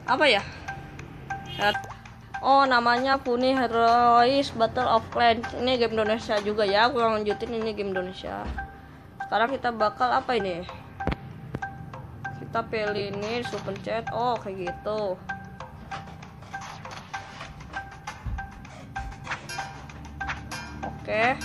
Apa ya? Oh, namanya Puni Heroes Battle of Clans. Ini game Indonesia juga ya. Aku lanjutin, ini game Indonesia. Sekarang kita bakal apa ini? Kita pilih ini, suruh pencet. Oh, kayak gitu. Oke.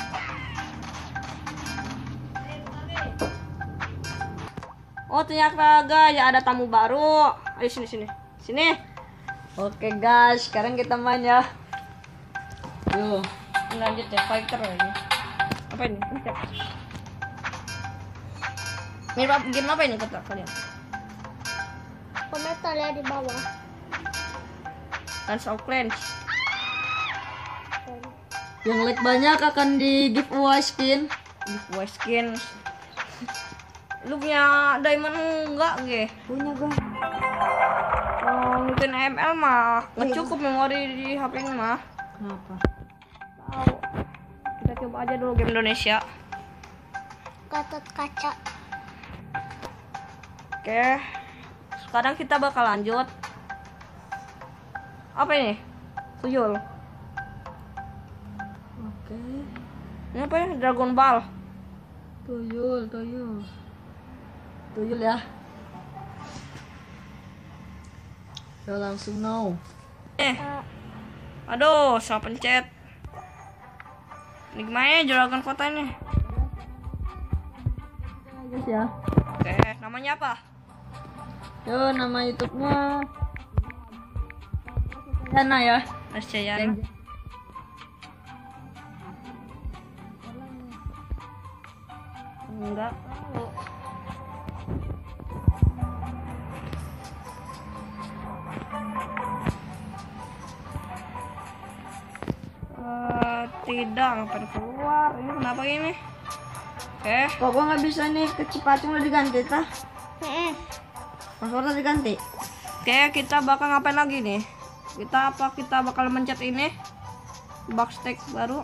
Oh, ternyata guys, ya ada tamu baru. Ayo sini. Oke guys, sekarang kita main ya. Yuk, lanjut ya, fighter lagi. Apa ini? Game apa ini kata kalian? Komentar ya di bawah. Clans of Clans. Yang like banyak akan di giveaway skin. Giveaway skin. Lu punya diamond enggak, Ge? Punya gue. Oh, mungkin ML mah nggak cukup memori di HP ini mah. Kenapa? Tahu. Kita coba aja dulu game Indonesia. Gatot kaca. Oke. Sekarang kita bakal lanjut. Apa ini? Tuyul. Oke. Ini apa ya? Dragon Ball. Tuyul ya. Yo langsung no. Aduh, salah pencet. Ini gimana ya juragan kota ini? Guys ya. Oke, namanya apa? Yo nama YouTube-nya Dana ya. Nascayana. Enggak tahu. Tidak, ngapain keluar? Ini kenapa ini? Oke. Kok gua nggak bisa nih, kecepatan udah diganti tah? Passwordnya diganti. Oke, kita bakal ngapain lagi nih? Kita bakal mencet ini box tag baru.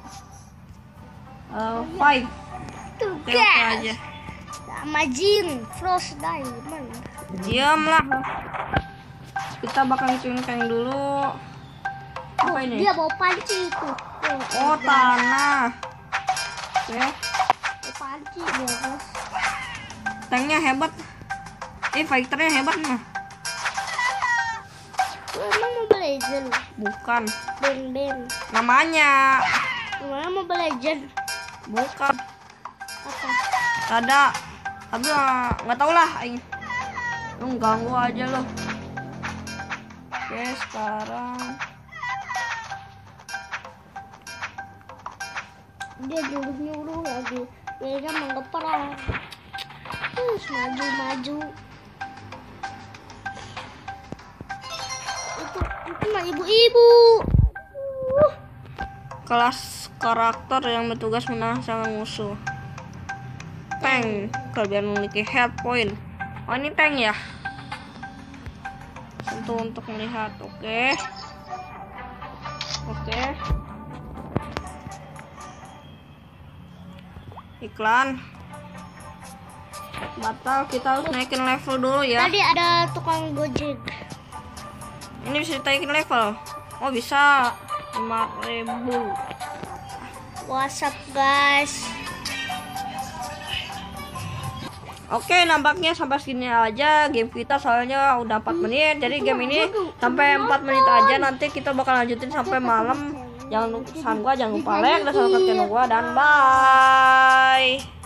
Five. Tuh Oke, oke aja. sama Jin Frost Diamond. Diam lah. Kita bakal ngituin kain dulu. Apa ini? Dia bawa panci itu. Oh, tanah. Oke. Bawa panci dia, Bos. Tanknya hebat. Fighternya hebat mah. Lu emang Mobile Legend? Bukan. Ben. Namanya. Emang Mobile Legend? Bukan. Apa? Ada. Tapi nggak tahu lah. Lu ganggu aja lo. Oke, sekarang Dia nyuruh lagi. Dia mau perang. Terus maju. Itu mah ibu-ibu. kelas karakter yang bertugas menahan musuh. Tank, kalian memiliki health point. Oh, ini tank ya. Untuk melihat. Oke. Iklan. Batal, kita harus naikin level dulu ya. Tadi ada tukang gojek. Ini bisa ditaikin level. Oh, bisa. 5.000. WhatsApp guys. Oke, nampaknya sampai sini aja game kita, soalnya udah 4 menit. Jadi game ini sampai 4 menit aja. Nanti kita bakal lanjutin sampai malam. Jangan lupa like dan subscribe channel gua, dan bye.